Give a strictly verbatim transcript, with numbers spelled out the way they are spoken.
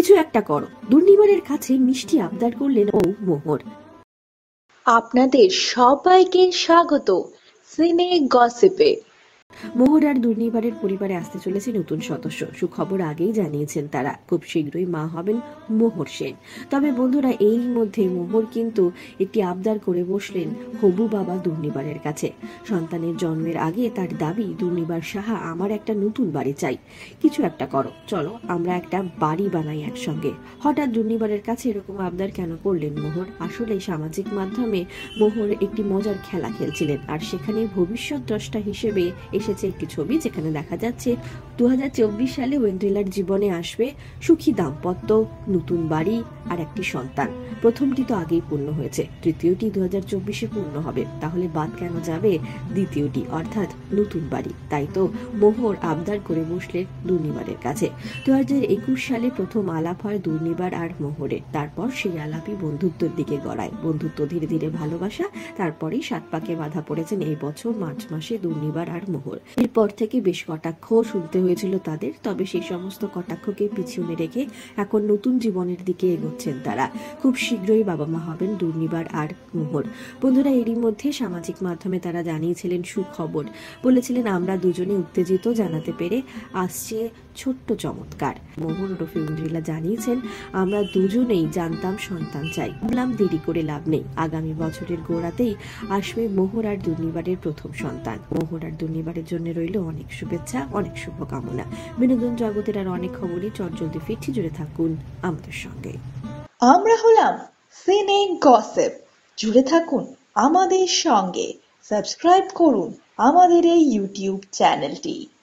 কিছু একটা করো। দুর্নিবারের কাছে মিষ্টি আবদার করলেন ও মোহর। আপনাদের সবাইকে স্বাগত সিনে গসিপে। মোহর আর দুর্নিবারের পরিবারে আসতে চলেছে নতুন সদস্য। সুখবর আগেই জানিয়েছেন তারা, খুব শীঘ্রই মা হবেন মোহর সেন। তবে বন্ধুরা, এই মধ্যে মোহর কিন্তু একটি আবদার করে বসলেন হবু বাবা দুর্নিবারের কাছে। সন্তানের জন্মের আগে তার দাবি, দুর্নিবার সাহা আমার একটা নতুন বাড়ি চাই, কিছু একটা করো, চলো আমরা একটা বাড়ি বানাই একসঙ্গে। হঠাৎ দুর্নিবারের কাছে এরকম আবদার কেন করলেন মোহর? আসলে সামাজিক মাধ্যমে মোহর একটি মজার খেলা খেলছিলেন, আর সেখানে ভবিষ্যৎ দ্রষ্টা হিসেবে এসেছে একটি ছবি, যেখানে দেখা যাচ্ছে দু হাজার চব্বিশ সালে ওয়েন্দ্রিলার জীবনে আসবে সুখী দাম্পত্য, নতুন বাড়ি আর একটি সন্তান। প্রথমটি তো আগেই পূর্ণ হয়েছে, তৃতীয়টি দু হাজার চব্বিশে পূর্ণ হবে। তাহলে বাদ কেন যাবে দ্বিতীয়টি, অর্থাৎ নতুন বাড়ি? তাই তো মোহর আবদার করে বসলেন দুর্নিবারের কাছে। দু হাজার একুশ সালে প্রথম আলাপ হয় দুর্নিবার আর মোহরের। তারপর সেই আলাপই বন্ধুত্বের দিকে গড়ায়, বন্ধুত্ব ধীরে ধীরে ভালোবাসা, তারপরেই সাত পাকে বাধা পড়েছেন এই বছর মার্চ মাসে দুর্নিবার আর মোহর। এরপর থেকে বেশ কটাক্ষ শুনতে হয়েছিল তাদের, তবে সেই সমস্ত কটাক্ষকে পিছনে রেখে এখন নতুন জীবনের দিকে এগোচ্ছেন তারা। খুব শীঘ্রই বাবা মা হবেন দুর্নিবার আর মোহর। বন্ধুরা, এরই মধ্যে সামাজিক মাধ্যমে তারা জানিয়েছিলেন সুখবর, বলেছিলেন আমরা দুজনে উত্তেজিত, জানাতে পেরে আসছে ছোট্ট চমৎকার। মোহর ওরফে ওয়েন্দ্রিলা জানিয়েছেন, আমরা দুজনেই জানতাম সন্তান চাই, ভাবলাম দেরি করে লাভ নেই, আগামী বছরের গোড়াতেই আসবে মোহর আর দুর্নিবারের প্রথম সন্তান। মোহর আর দুর্নিবারের জন্য রইল অনেক শুভেচ্ছা, অনেক শুভকামনা। বিনোদন জগতের আর অনেক খবরই চটজলদি ফিরছি, জুড়ে থাকুন আমাদের সঙ্গে। আমরা হলাম সিনে গসিপ, জুড়ে থাকুন আমাদের সঙ্গে। সাবস্ক্রাইব করুন আমাদের এই ইউটিউব চ্যানেলটি।